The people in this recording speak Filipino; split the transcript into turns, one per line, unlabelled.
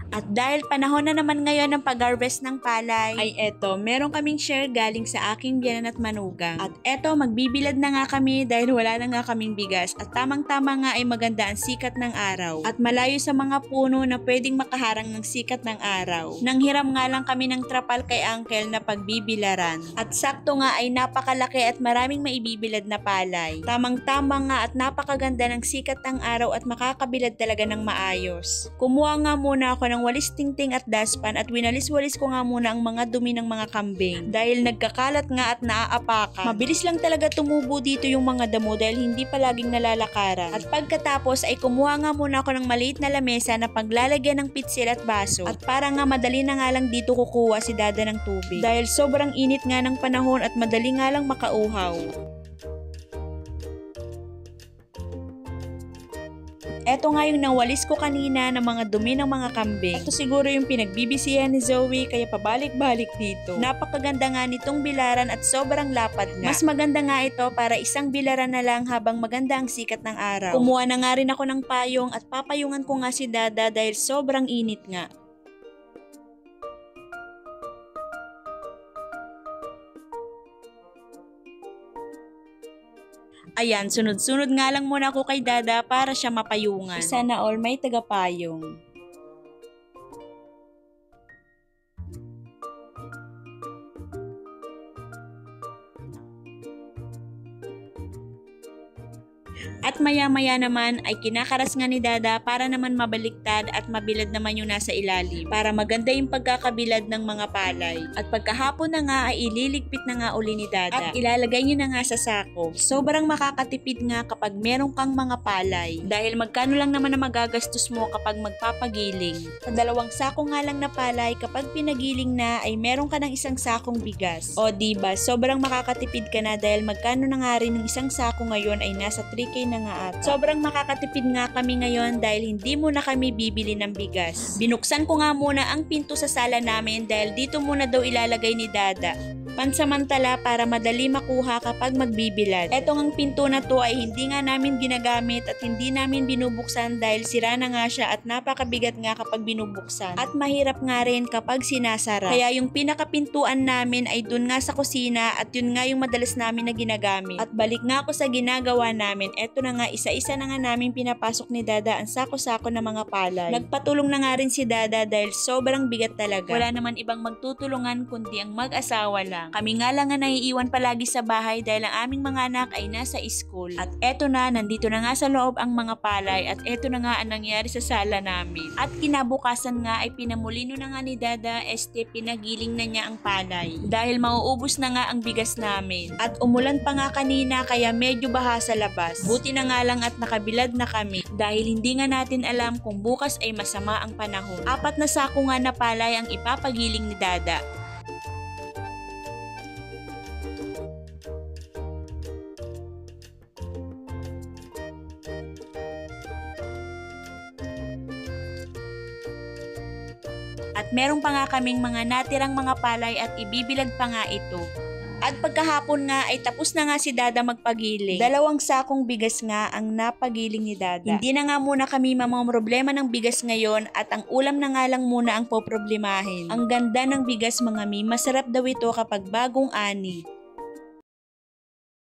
At dahil panahon na naman ngayon ng pag-harvest ng palay, ay eto, meron kaming share galing sa aking biyanan at manugang. At eto, magbibilad na nga kami dahil wala na nga kaming bigas. At tamang-tama nga ay maganda ang sikat ng araw. At malayo sa mga puno na pwedeng makaharang ng sikat ng araw. Nanghiram nga lang kami ng trapal kay Uncle na pagbibilaran. At sakto nga ay napakalaki at maraming maibibilad na palay. Tamang-tama nga at napakaganda ng sikat ng araw at makakabilad talaga ng maayos. Kumuha nga muna ako ng walis tingting at daspan at winalis-walis ko nga muna ang mga dumi ng mga kambing. Dahil nagkakalat nga at naaapakan. Mabilis lang talaga tumubo dito yung mga damo dahil hindi palaging nalalakaran. At pagkatapos ay kumuha nga muna ako ng maliit na lamesa na paglalagyan ng pitsil at baso. At para nga madali na nga lang dito kukuha si Dada ng tubig. Dahil sobrang init nga ng panahon at madali nga lang makauhaw. Eto nga yung nawalis ko kanina ng mga dumi ng mga kambing. Ito siguro yung pinagbibisihan ni Zoe kaya pabalik-balik dito. Napakaganda nga nitong bilaran at sobrang lapad nga. Mas maganda nga ito para isang bilaran na lang habang maganda ang sikat ng araw. Kumuha na nga rin ako ng payong at papayungan ko nga si Dada dahil sobrang init nga. Ayan, sunod-sunod nga lang muna ako kay Dada para siya mapayungan. Sana all may tagapayong. At maya-maya naman ay kinakaras nga ni Dada para naman mabaliktad at mabilad naman yung nasa ilalim para maganda yung pagkakabilad ng mga palay. At pagkahapon na nga ay ililigpit na nga uli ni Dada at ilalagay niyo na nga sa sako. Sobrang makakatipid nga kapag meron kang mga palay dahil magkano lang naman na magagastos mo kapag magpapagiling. Sa 2 sako nga lang na palay kapag pinagiling na ay meron ka ng 1 sakong bigas. O diba, sobrang makakatipid ka na dahil magkano na nga rin ng 1 sako ngayon ay nasa 3K na nga ata. Sobrang makakatipid nga kami ngayon dahil hindi muna kami bibili ng bigas. Binuksan ko nga muna ang pinto sa sala namin dahil dito muna daw ilalagay ni Dada. Pansamantala para madali makuha kapag magbibilad. Etong ang pinto na to ay hindi nga namin ginagamit at hindi namin binubuksan dahil sira na nga siya at napakabigat nga kapag binubuksan. At mahirap nga rin kapag sinasara. Kaya yung pinakapintuan namin ay dun nga sa kusina at yun nga yung madalas namin na ginagamit. At balik nga ako sa ginagawa namin. Eto na nga isa-isa na nga namin pinapasok ni Dada ang sako-sako ng mga palay. Nagpatulong na nga rin si Dada dahil sobrang bigat talaga. Wala naman ibang magtutulungan kundi ang mag-asawa lang. Kami nga lang nga naiiwan palagi sa bahay dahil ang aming mga anak ay nasa school. At eto na, nandito na nga sa loob ang mga palay at eto na nga ang nangyari sa sala namin. At kinabukasan nga ay pinamulino na nga ni Dada, pinagiling na niya ang palay. Dahil mauubos na nga ang bigas namin. At umulan pa nga kanina kaya medyo baha sa labas. Buti na nga lang at nakabilad na kami dahil hindi nga natin alam kung bukas ay masama ang panahon. 4 na sako nga na palay ang ipapagiling ni Dada. At meron pa nga kaming mga natirang mga palay at ibibilad pa nga ito. At pagkahapon nga ay tapos na nga si Dada magpagiling. 2 sakong bigas nga ang napagiling ni Dada. Hindi na nga muna kami problema ng bigas ngayon at ang ulam na nga lang muna ang poproblemahin. Ang ganda ng bigas mga mi, masarap daw ito kapag bagong ani.